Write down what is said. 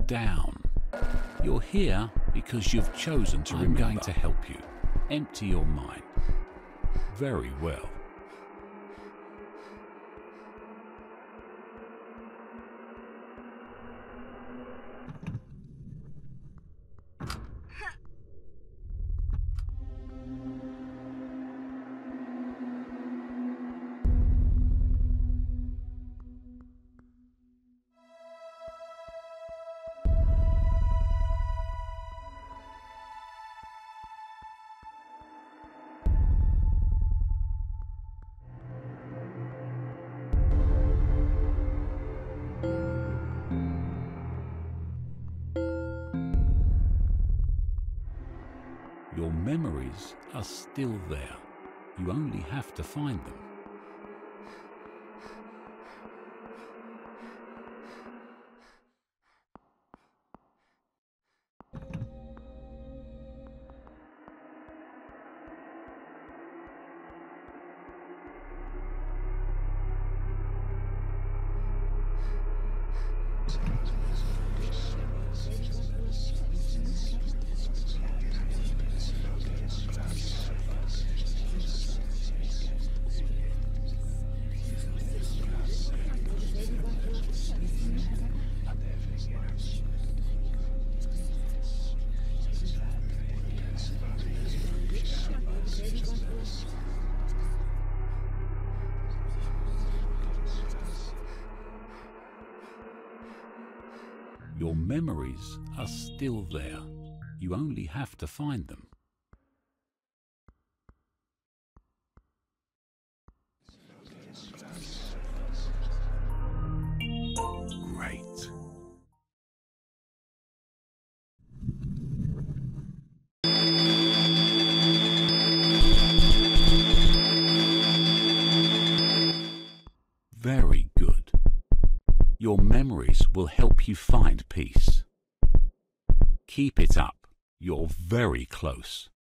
down. You're here because you've chosen to remember. I'm going to help you. Empty your mind. Very well. Your memories are still there. You only have to find them. Your memories are still there. You only have to find them. Great. Very good. Your memories will help you find peace. Keep it up. You're very close.